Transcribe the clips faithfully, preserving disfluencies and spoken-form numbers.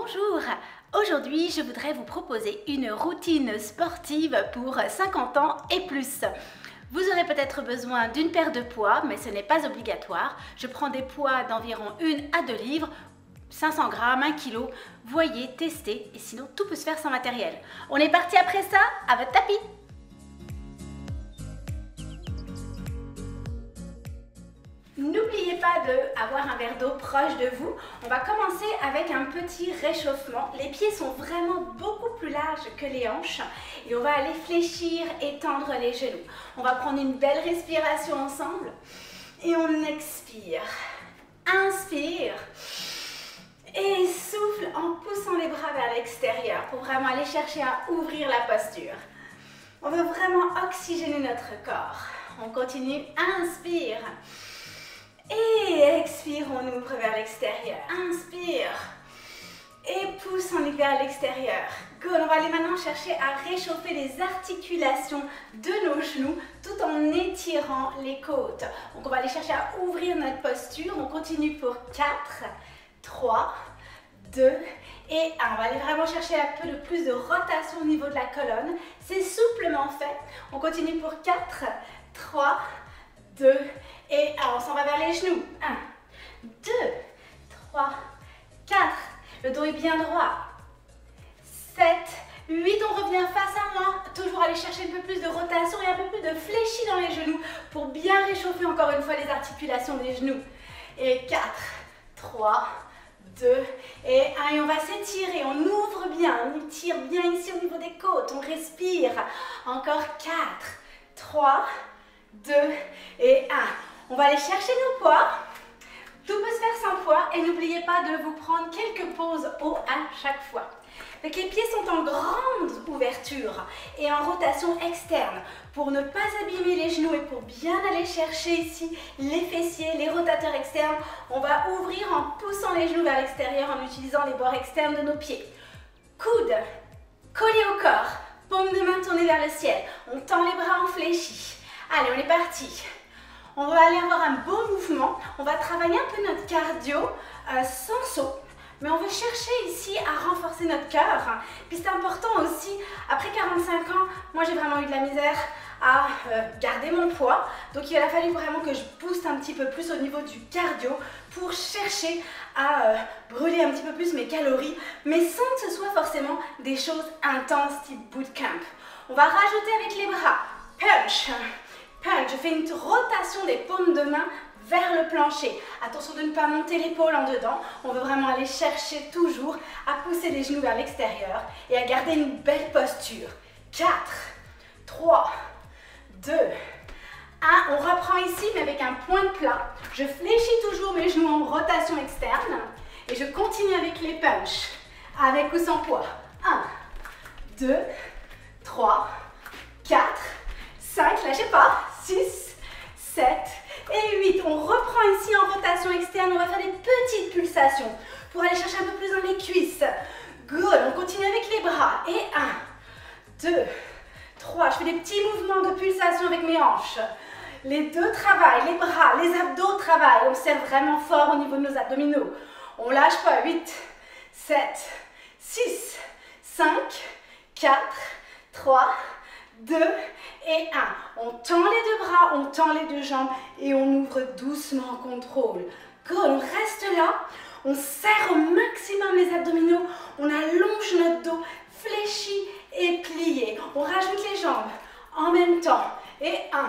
Bonjour, aujourd'hui je voudrais vous proposer une routine sportive pour cinquante ans et plus. Vous aurez peut-être besoin d'une paire de poids, mais ce n'est pas obligatoire. Je prends des poids d'environ une à deux livres, cinq cents grammes, un kilo. Voyez, testez, et sinon tout peut se faire sans matériel. On est parti après ça, à votre tapis. N'oubliez pas d'avoir un verre d'eau proche de vous. On va commencer avec un petit réchauffement. Les pieds sont vraiment beaucoup plus larges que les hanches et on va aller fléchir et tendre les genoux. On va prendre une belle respiration ensemble et on expire. Inspire et souffle en poussant les bras vers l'extérieur pour vraiment aller chercher à ouvrir la posture. On va vraiment oxygéner notre corps. On continue, inspire. Et expire, on ouvre vers l'extérieur. Inspire. Et pousse, on ouvre vers l'extérieur. Good. On va aller maintenant chercher à réchauffer les articulations de nos genoux tout en étirant les côtes. Donc on va aller chercher à ouvrir notre posture. On continue pour quatre, trois, deux et un. On va aller vraiment chercher un peu de plus de rotation au niveau de la colonne. C'est souplement fait. On continue pour quatre, trois, deux et un. On s'en va vers les genoux. un, deux, trois, quatre. Le dos est bien droit. sept, huit. On revient face à moi. Toujours aller chercher un peu plus de rotation et un peu plus de fléchis dans les genoux pour bien réchauffer encore une fois les articulations des genoux. Et quatre, trois, deux et un. Et on va s'étirer. On ouvre bien. On tire bien ici au niveau des côtes. On respire. Encore quatre, trois, deux et un. On va aller chercher nos poids. Tout peut se faire sans poids et n'oubliez pas de vous prendre quelques pauses haut à chaque fois. Donc les pieds sont en grande ouverture et en rotation externe pour ne pas abîmer les genoux et pour bien aller chercher ici les fessiers, les rotateurs externes. On va ouvrir en poussant les genoux vers l'extérieur en utilisant les bords externes de nos pieds. Coudes collés au corps, paume de main tournée vers le ciel. On tend les bras en fléchi. Allez, on est parti. On va aller avoir un beau mouvement. On va travailler un peu notre cardio euh, sans saut. Mais on veut chercher ici à renforcer notre cœur. Puis c'est important aussi, après quarante-cinq ans, moi j'ai vraiment eu de la misère à euh, garder mon poids. Donc il a fallu vraiment que je booste un petit peu plus au niveau du cardio pour chercher à euh, brûler un petit peu plus mes calories, mais sans que ce soit forcément des choses intenses type bootcamp. On va rajouter avec les bras. Punch. Punch. Je fais une rotation des paumes de main vers le plancher. Attention de ne pas monter l'épaule en dedans. On veut vraiment aller chercher toujours à pousser les genoux vers l'extérieur et à garder une belle posture. quatre, trois, deux, un. On reprend ici mais avec un point de plat. Je fléchis toujours mes genoux en rotation externe et je continue avec les punches. Avec ou sans poids. un, deux, trois, quatre, cinq, lâchez pas. six, sept et huit. On reprend ici en rotation externe. On va faire des petites pulsations pour aller chercher un peu plus dans les cuisses. Good. On continue avec les bras. Et un, deux, trois. Je fais des petits mouvements de pulsation avec mes hanches. Les deux travaillent. Les bras, les abdos travaillent. On serre vraiment fort au niveau de nos abdominaux. On lâche pas. huit, sept, six, cinq, quatre, trois, deux et un. On tend les deux bras, on tend les deux jambes et on ouvre doucement en contrôle. Good. On reste là, on serre au maximum les abdominaux, on allonge notre dos, fléchi et plié. On rajoute les jambes en même temps. Et un,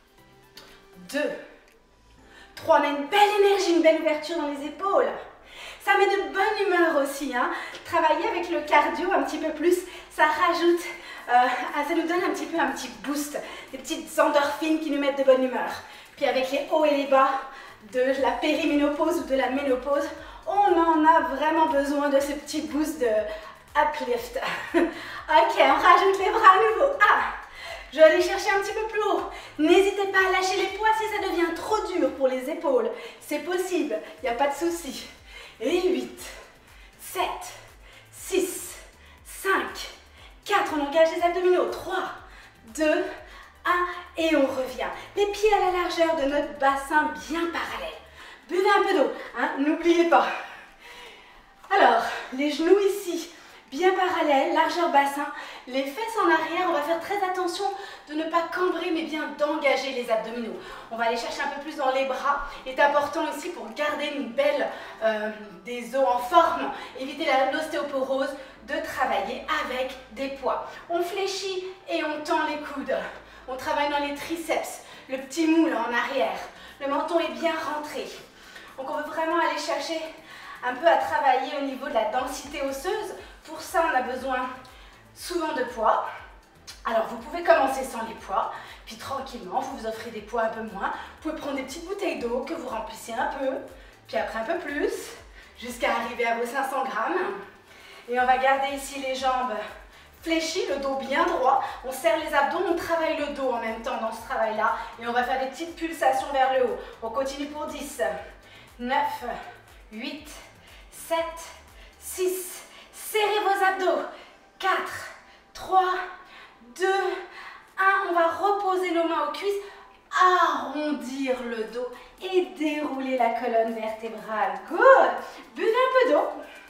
deux, trois. On a une belle énergie, une belle ouverture dans les épaules. Ça met de bonne humeur aussi, hein. Travailler avec le cardio un petit peu plus, ça rajoute, euh, ça nous donne un petit peu un petit boost, des petites endorphines qui nous mettent de bonne humeur. Puis avec les hauts et les bas de la périménopause ou de la ménopause, on en a vraiment besoin de ce petit boost de uplift. Ok, on rajoute les bras à nouveau. Ah, je vais aller chercher un petit peu plus haut. N'hésitez pas à lâcher les poids si ça devient trop dur pour les épaules. C'est possible, il n'y a pas de souci. Et huit, sept, six, cinq, quatre, on engage les abdominaux, trois, deux, un, et on revient. Les pieds à la largeur de notre bassin bien parallèle. Buvez un peu d'eau, hein, n'oubliez pas. Alors, Alors, les genoux ici, bien parallèles, largeur bassin, les fesses en arrière. On va faire très attention de ne pas cambrer, mais bien d'engager les abdominaux. On va aller chercher un peu plus dans les bras. Il est important ici pour garder une belle, euh, des os en forme, éviter l'ostéoporose, de travailler avec des poids. On fléchit et on tend les coudes. On travaille dans les triceps, le petit moule en arrière. Le menton est bien rentré. Donc on veut vraiment aller chercher un peu à travailler au niveau de la densité osseuse. Pour ça, on a besoin souvent de poids. Alors vous pouvez commencer sans les poids, puis tranquillement, vous vous offrez des poids un peu moins. Vous pouvez prendre des petites bouteilles d'eau que vous remplissez un peu, puis après un peu plus, jusqu'à arriver à vos cinq cents grammes. Et on va garder ici les jambes fléchies, le dos bien droit. On serre les abdos, on travaille le dos en même temps dans ce travail-là. Et on va faire des petites pulsations vers le haut. On continue pour dix, neuf, huit, sept, six. Serrez vos abdos. quatre, trois, deux, un. On va reposer nos mains aux cuisses, arrondir le dos et dérouler la colonne vertébrale. Good. Buvez un peu d'eau.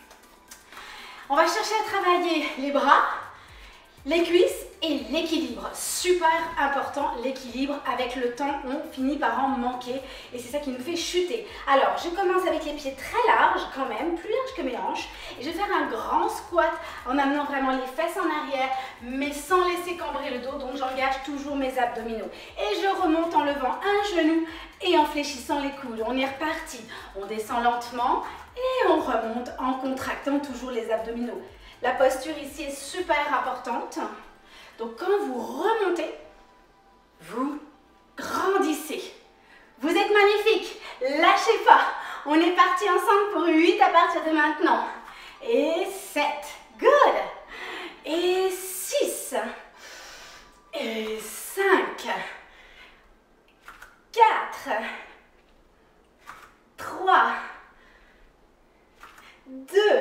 On va chercher à travailler les bras, les cuisses et l'équilibre. Super important, l'équilibre. Avec le temps, on finit par en manquer et c'est ça qui nous fait chuter. Alors, je commence avec les pieds très larges quand même, plus larges que mes hanches. Et je vais faire un grand squat en amenant vraiment les fesses en arrière, mais sans laisser cambrer le dos. Donc, j'engage toujours mes abdominaux. Et je remonte en levant un genou et en fléchissant les coudes. On est reparti. On descend lentement et on remonte en contractant toujours les abdominaux. La posture ici est super importante. Donc quand vous remontez, vous grandissez. Vous êtes magnifique. Lâchez pas. On est parti ensemble pour huit à partir de maintenant. Et sept. Good. Et six. Et cinq. quatre. trois. deux.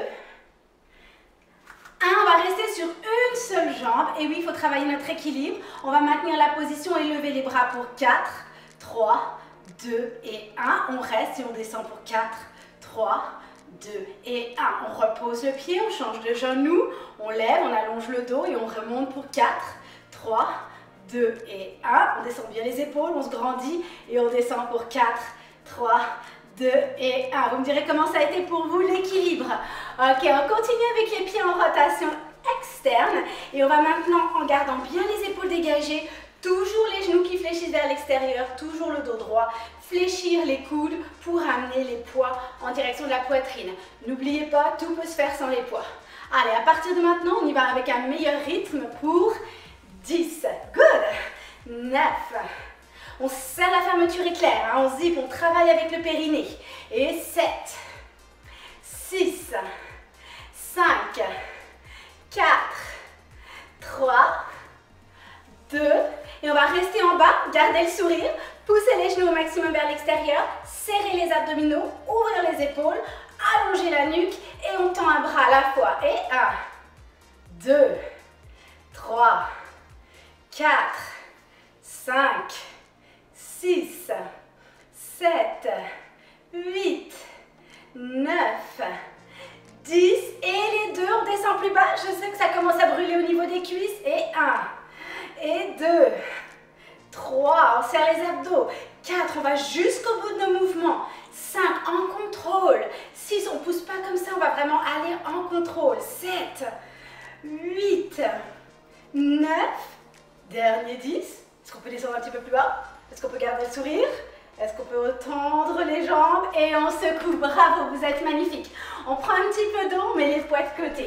un, on va rester sur une seule jambe. Et oui, il faut travailler notre équilibre. On va maintenir la position et lever les bras pour quatre, trois, deux et un. On reste et on descend pour quatre, trois, deux et un. On repose le pied, on change de genou, on lève, on allonge le dos et on remonte pour quatre, trois, deux et un. On descend bien les épaules, on se grandit et on descend pour quatre, trois, deux et un. Vous me direz comment ça a été pour vous l'équilibre. Ok, on continue avec les pieds en rotation externe et on va maintenant, en gardant bien les épaules dégagées, toujours les genoux qui fléchissent vers l'extérieur, toujours le dos droit, fléchir les coudes pour amener les poids en direction de la poitrine. N'oubliez pas, tout peut se faire sans les poids. Allez, à partir de maintenant, on y va avec un meilleur rythme pour dix. Good. neuf. On serre la fermeture éclair, hein, on zip, on travaille avec le périnée. Et sept, six, cinq, quatre, trois, deux, et on va rester en bas, garder le sourire, pousser les genoux au maximum vers l'extérieur, serrer les abdominaux, ouvrir les épaules, allonger la nuque et on tend un bras à la fois. Et un, deux, trois, quatre, cinq, six, sept, huit, neuf, dix et les deux, on descend plus bas. Je sais que ça commence à brûler au niveau des cuisses. Et un, et deux, trois, on serre les abdos. quatre, on va jusqu'au bout de nos mouvements. cinq, en contrôle. six, on ne pousse pas comme ça, on va vraiment aller en contrôle. sept, huit, neuf, dernier dix. Est-ce qu'on peut descendre un petit peu plus bas? Est-ce qu'on peut garder le sourire? Est-ce qu'on peut tendre les jambes? Et on secoue. Bravo, vous êtes magnifique. On prend un petit peu d'eau, on met les poids de côté.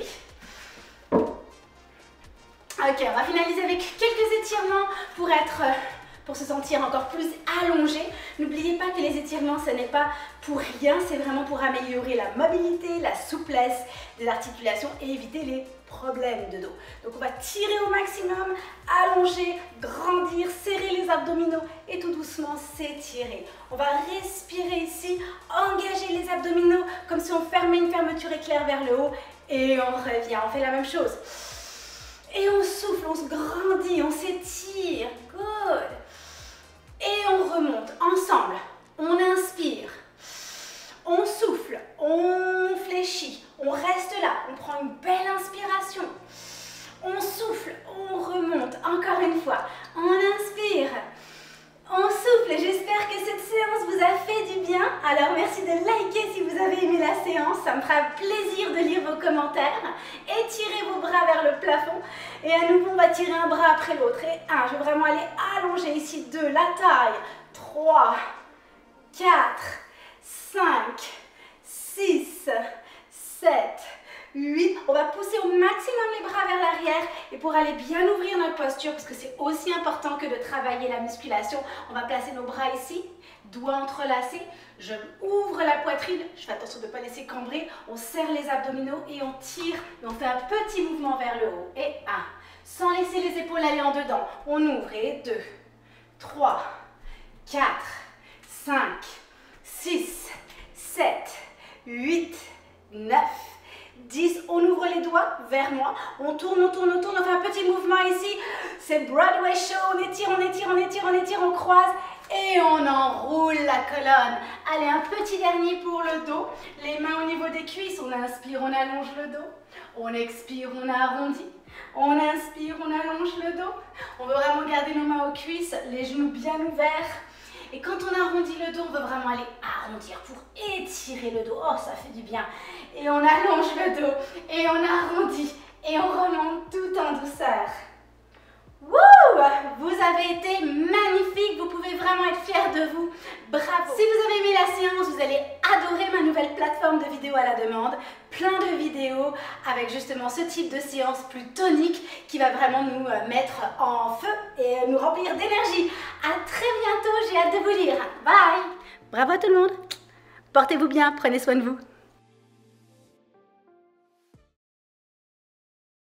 Ok, on va finaliser avec quelques étirements pour être, pour se sentir encore plus allongé. N'oubliez pas que les étirements, ce n'est pas pour rien, c'est vraiment pour améliorer la mobilité, la souplesse des articulations et éviter les problèmes de dos. Donc on va tirer au maximum, allonger, grandir, serrer les abdominaux et tout doucement s'étirer. On va respirer ici, engager les abdominaux comme si on fermait une fermeture éclair vers le haut et on revient, on fait la même chose. Et on souffle, on se grandit, on s'étire. Good. Et on remonte ensemble. On inspire. On souffle. On fléchit. On reste là, on prend une belle inspiration. On souffle, on remonte, encore une fois. On inspire, on souffle. J'espère que cette séance vous a fait du bien. Alors merci de liker si vous avez aimé la séance. Ça me fera plaisir de lire vos commentaires. Étirez vos bras vers le plafond. Et à nouveau, on va tirer un bras après l'autre. Et un, je vais vraiment aller allonger ici. Deux, la taille. Trois, quatre, cinq, six, sept, huit. On va pousser au maximum les bras vers l'arrière et pour aller bien ouvrir notre posture, parce que c'est aussi important que de travailler la musculation, on va placer nos bras ici, doigts entrelacés. Je ouvre la poitrine, je fais attention de ne pas laisser cambrer. On serre les abdominaux et on tire. Et on fait un petit mouvement vers le haut. Et un, sans laisser les épaules aller en dedans. On ouvre et deux, trois, quatre, cinq, six, sept, huit, neuf, dix. On ouvre les doigts vers moi. On tourne, on tourne, on tourne. On fait un petit mouvement ici. C'est Broadway Show. On étire, on étire, on étire, on étire, on croise. Et on enroule la colonne. Allez, un petit dernier pour le dos. Les mains au niveau des cuisses. On inspire, on allonge le dos. On expire, on arrondit. On inspire, on allonge le dos. On veut vraiment garder nos mains aux cuisses, les genoux bien ouverts. Et quand on arrondit le dos, on veut vraiment aller arrondir pour étirer le dos. Oh, ça fait du bien. Et on allonge le dos. Et on arrondit. Et on remonte tout en douceur. Wouh! Vous avez été magnifique. Vous pouvez vraiment être fiers de vous. Bravo! Si vous avez aimé la séance, vous allez adorer ma nouvelle plateforme de vidéos à la demande. Plein de vidéos avec justement ce type de séance plus tonique qui va vraiment nous mettre en feu et nous remplir d'énergie. À très bientôt, j'ai hâte de vous lire. Bye! Bravo à tout le monde! Portez-vous bien, prenez soin de vous.